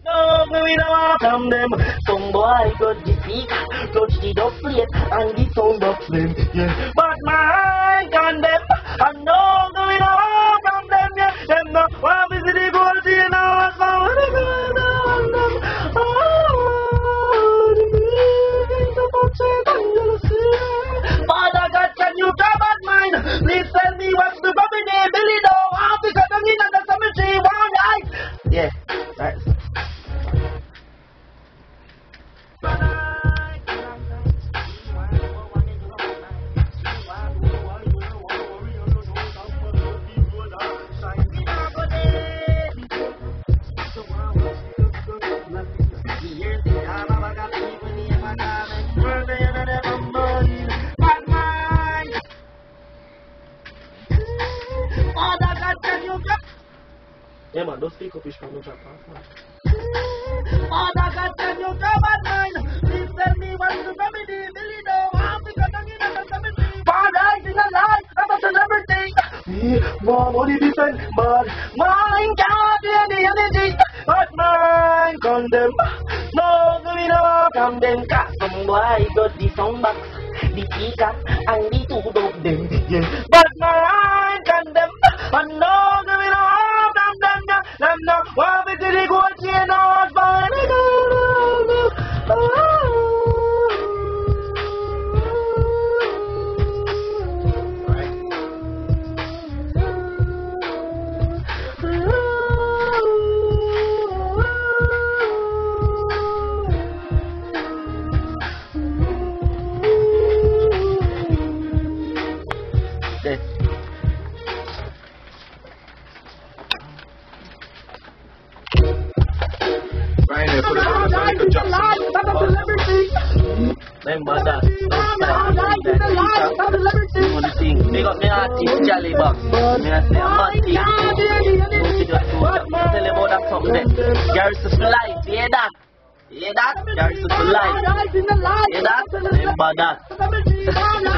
No, we don't want from them. Some boy got the speaker, touch the dub plate and the sound box them. Yeah. But my condemn, I know we don't want from them. Yeah. Them no want visit the gold chain now. So we go down them. Oh, the beat of a chain and you'll see. Father God, can you come at mine? Please tell me what's the baby name? Billy Doe, because I'm in the cemetery one night. Yeah, right. Yeah man, don't speak up, it's from the chat. Father God, can you come at mine? Please tell me what's the remedy. Billy Doe, because I'm in the cemetery. Father, I sing a lie, I'm a celebrity. Me, mom, only defend, but mine can't be any energy. But mine condemn. No, we don't condemn. Cause some boy got the sound box, the speaker, and the two of them. Yeah. But mine condemn. And no, we don't condemn. Them no, why we did it go to the north, but remember that. You want to sing? Big up me artist, Jolly Box. Me I say, I'm not team. Tell you about that something there. Garrison for life, hear that? Hear that? Garrison for life. Hear that? Remember that.